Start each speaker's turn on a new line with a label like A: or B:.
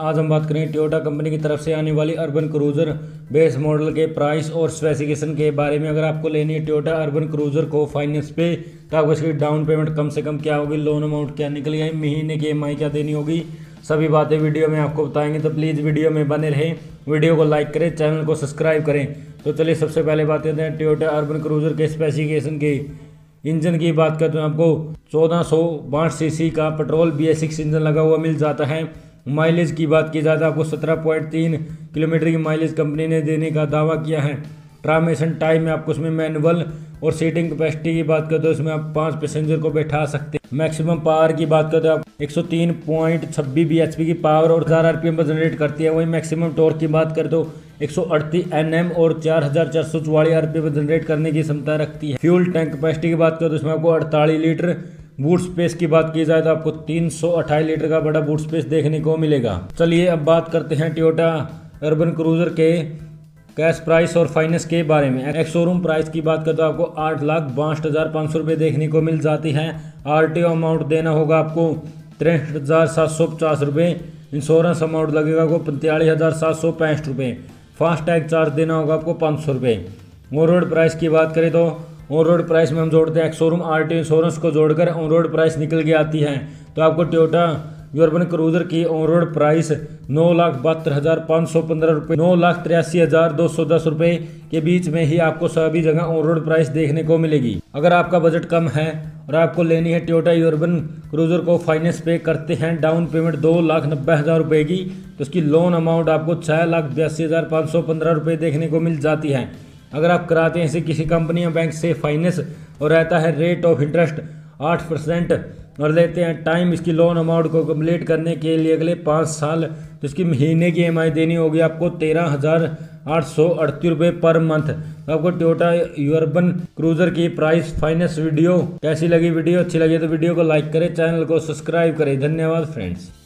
A: आज हम बात करेंगे टोयोटा कंपनी की तरफ से आने वाली अर्बन क्रूजर बेस मॉडल के प्राइस और स्पेसिफिकेशन के बारे में। अगर आपको लेनी है टोयोटा अर्बन क्रूजर को फाइनेंस पे तो आपको इसकी डाउन पेमेंट कम से कम क्या होगी, लोन अमाउंट क्या निकलेगा, महीने की EMI क्या देनी होगी, सभी बातें वीडियो में आपको बताएंगे। तो प्लीज़ वीडियो में बने रहें, वीडियो को लाइक करें, चैनल को सब्सक्राइब करें। तो चलिए सबसे पहले बात करते हैं टोयोटा अर्बन क्रूजर के स्पेसिफिकेशन की। इंजन की बात करते हैं, आपको 1462 सीसी का पेट्रोल BS6 इंजन लगा हुआ मिल जाता है। माइलेज की बात की जाए तो आपको 17.3 किलोमीटर की माइलेज कंपनी ने देने का दावा किया है। ट्रांसमिशन टाइम में आपको उसमें मैनुअल और सीटिंग कैपेसिटी की बात करते हो इसमें आप 5 पैसेंजर को बैठा सकते हैं। मैक्सिमम पावर की बात करते हो आप 103.26 bhp की पावर और 1000 RPM पर जनरेट करती है। वहीं मैक्सिमम टॉर्क की बात करते हो 138 Nm और 4444 RPM पर जनरेट करने की क्षमता रखती है। फ्यूल टैंक कैपेसिटी की बात करते हो इसमें आपको 48 लीटर। बूट स्पेस की बात की जाए तो आपको 328 लीटर का बड़ा बूट स्पेस देखने को मिलेगा। चलिए अब बात करते हैं टोयोटा अर्बन क्रूजर के कैश प्राइस और फाइनेंस के बारे में। एक्स शोरूम प्राइस की बात करते हो आपको 8,62,500 रुपये देखने को मिल जाती है। RTO अमाउंट देना होगा आपको 63,750 रुपये। इंश्योरेंस अमाउंट लगेगा आपको 45,765 रुपये। फास्ट टैग चार्ज देना होगा आपको 500 रुपये। ऑन रोड प्राइस की बात करें तो ऑन रोड प्राइस में हम जोड़ते हैं एक्स शोरूम RTO इंश्योरेंस को जोड़कर ऑन रोड प्राइस निकल के आती है। तो आपको टोयोटा अर्बन क्रूजर की ऑन रोड प्राइस 9,72,515 रुपये 9,83,210 रुपये के बीच में ही आपको सभी जगह ऑन रोड प्राइस देखने को मिलेगी। अगर आपका बजट कम है और आपको लेनी है टोयोटा अर्बन क्रूजर को फाइनेंस पे करते हैं, डाउन पेमेंट 2,90,000 रुपये की, तो उसकी लोन अमाउंट आपको 6,82,515 रुपये देखने को मिल जाती है। अगर आप कराते हैं इसे किसी कंपनी या बैंक से फाइनेंस और रहता है रेट ऑफ इंटरेस्ट 8% और लेते हैं टाइम इसकी लोन अमाउंट को कंप्लीट करने के लिए अगले 5 साल, तो इसकी महीने की EMI देनी होगी आपको 13,838 रुपये पर मंथ। तो आपको टोयोटा अर्बन क्रूजर की प्राइस फाइनेंस वीडियो कैसी लगी? वीडियो अच्छी लगी तो वीडियो को लाइक करें, चैनल को सब्सक्राइब करें। धन्यवाद फ्रेंड्स।